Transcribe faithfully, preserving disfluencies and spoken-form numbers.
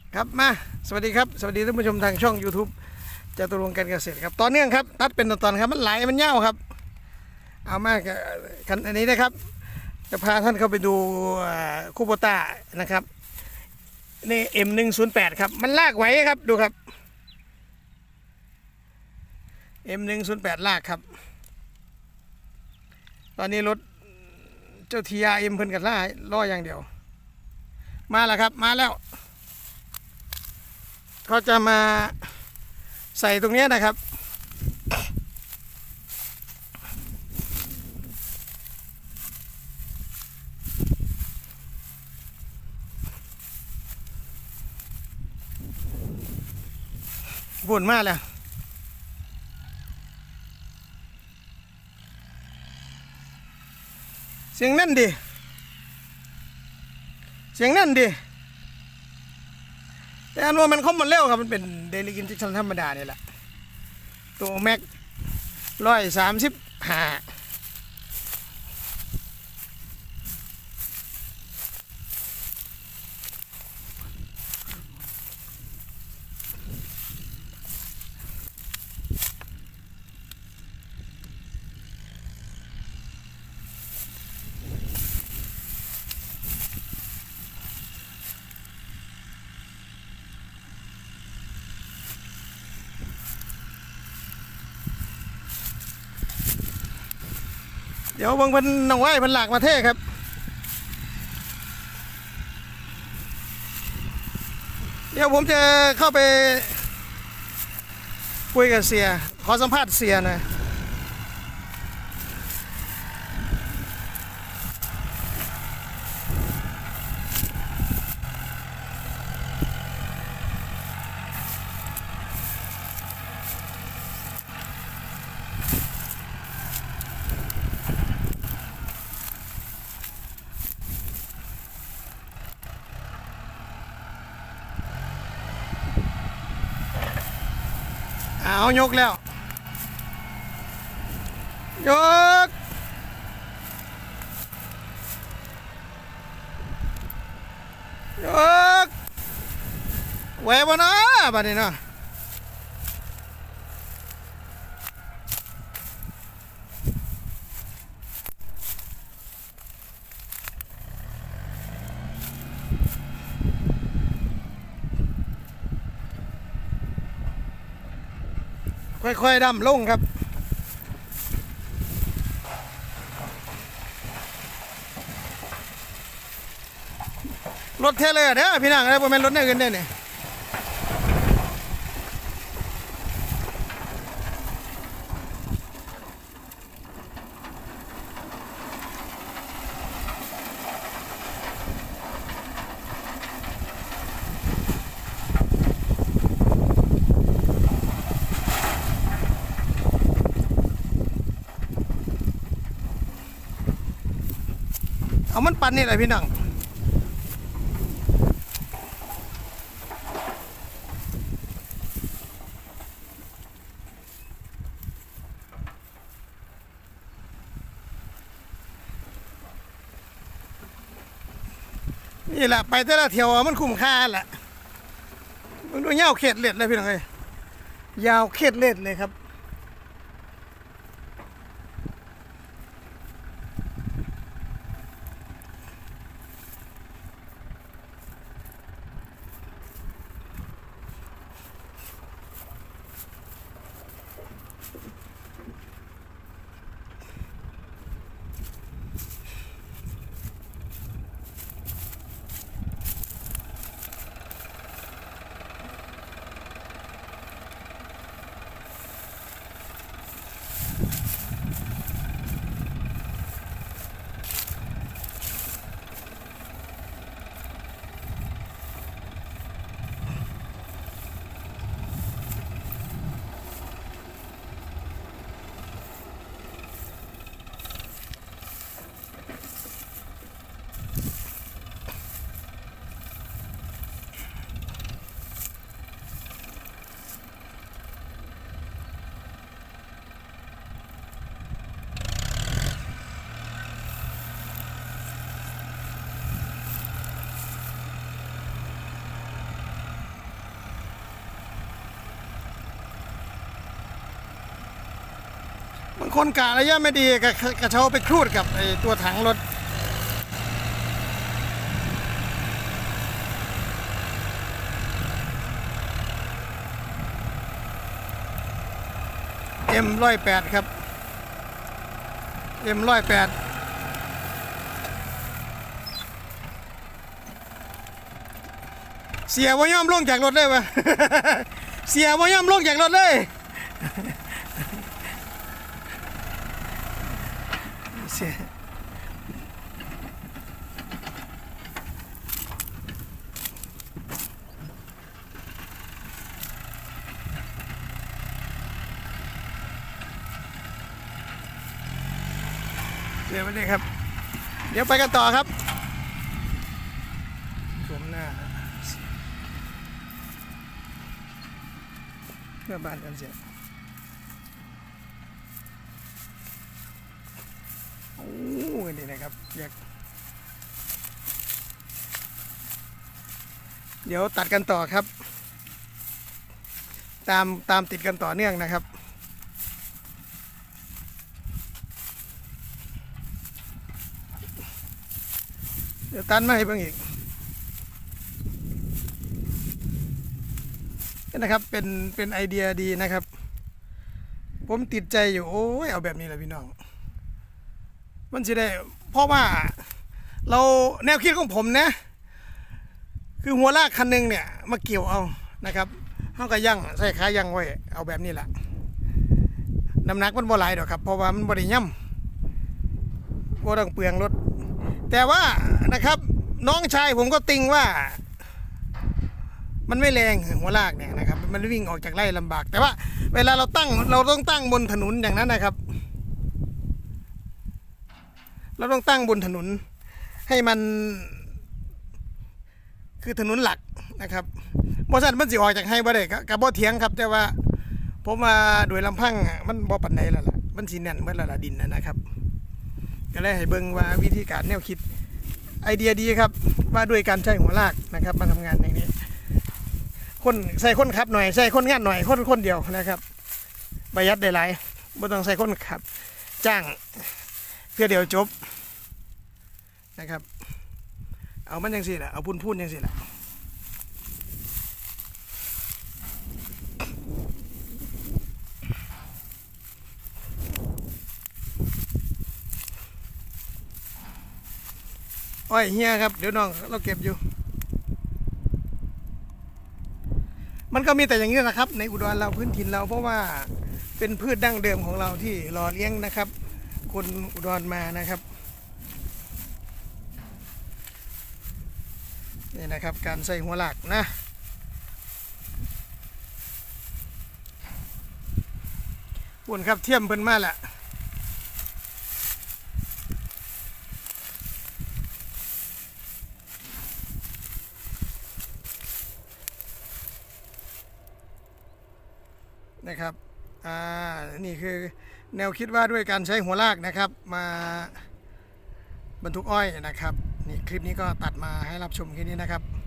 ครับมาสวัสดีครับสวัสดีท่านผู้ชมทางช่อง YouTube จตุรงค์การเกษตรครับต่อเนื่องครับตัดเป็นตอนๆครับมันไหลมันเน่าครับเอามากกันอันนี้นะครับจะพาท่านเข้าไปดูคูโบต้านะครับนี่ เอ็ม หนึ่ง ศูนย์ แปด ครับมันลากไหวครับดูครับ เอ็ม หนึ่ง ศูนย์ แปด ลากครับตอนนี้รถเจ้า ที อาร์ เอ็ม เพิ่นกันล่าล่ออย่างเดียวมาแล้วครับมาแล้วเขาจะมาใส่ตรงนี้นะครับบุ่นมากเลยเสียงนั่นดิเสียงนั่นดิแต่อันว่ามันเข้ามาเร็วครับมันเป็นเดลิกินที่ชั้นธรรมดาเนี่ยแหละตัวแม็กร้อยสามสิบห้าเดี๋ยวบางพันน้องไหวพันหลากมาเท่ครับเดี๋ยวผมจะเข้าไปคุยกับเสียขอสัมภาษณ์เสียหน่อยเอายกแล้วยกยกไหวบ่เนาะบัดนี้เนาะค่อยๆดำลงครับรถเทเลอร์เด้อพี่น้องเด้อบ่แม่นรถแนวอื่นเด้อนี่เอามันปั่นนี่แหละพี่น้องนี่แหละไปแต่ละเที่ยวมันคุ้มค่าแหละมันดูยาวเข็ดเล็ดเลยพี่น้องเอ้ยยาวเข็ดเล็ดเลยครับบางคนกะระยะไม่ดีกระเช้าไปครูดกับไอ้ตัวถังรถเอ็มร้อยแปดครับเอ็มร้อยแปดเสียว่ย่อมลงจากรถเลยวะ เสียว่ย่อมลงจากรถเลยเสียเดี๋ยวไปเลยครับเดี๋ยวไปกันต่อครับชมหน้าเพื่อบ้านกันเสียโอ้ยนี่นะครับอยากเดี๋ยวตัดกันต่อครับตามตามติดกันต่อเนื่องนะครับเดี๋ยวตันมาให้เบิ่งอีกนะครับเป็นเป็นไอเดียดีนะครับผมติดใจอยู่โอ้ยเอาแบบนี้แหละพี่น้องมันสิได้เพราะว่าเราแนวคิดของผมนะคือหัวลากคันหนึ่งเนี่ยมาเกี่ยวเอานะครับเขาก็ยั่งใส่ขายั่งไว้เอาแบบนี้แหละน้ำหนักมันบ่หลายดอกครับเพราะว่ามันบ่ได้ย่ำบ่ต้องเปลืองรถแต่ว่านะครับน้องชายผมก็ติงว่ามันไม่แรงหัวลากเนี่ยนะครับมันวิ่งออกจากไร่ลำบากแต่ว่าเวลาเราตั้งเราต้องตั้งบนถนนอย่างนั้นนะครับเราต้องตั้งบนถนนให้มันคือถนนหลักนะครับบริษัทมันสิออกจากให้บ่ได้กับบ่เถียงครับแต่ว่าผมมาโดยลำพังมันบ่ปันใดแล้วล่ะมันสิแน่นเมื่อละดินนะครับก็เลยให้เบิ่งว่าวิธีการแนวคิดไอเดียดีครับว่าด้วยการใช้หัวลากนะครับมาทำงานอย่างนี้คนใส่คนขับหน่อยใส่คนงานหน่อยคนคนเดียวนะครับประหยัดได้หลายไม่ต้องใส่คนขับจ้างเพื่อเดียวจบนะครับเอามันยังสิแหละเอาพูนพูนยังสิแหละอ้อยเฮียครับเดี๋ยวน้องเราเก็บอยู่มันก็มีแต่อย่างนี้นะครับในอุดรเราพื้นถิ่นเราเพราะว่าเป็นพืชดั้งเดิมของเราที่หล่อเลี้ยงนะครับคนอุดรมานะครับนี่นะครับการใส่หัวหลักนะปุ่นครับเทียมเพิ่นมาแหละนะครับอ่านี่คือแนวคิดว่าด้วยการใช้หัวลากนะครับมาบรรทุกอ้อยนะครับนี่คลิปนี้ก็ตัดมาให้รับชมแค่นี้นะครับ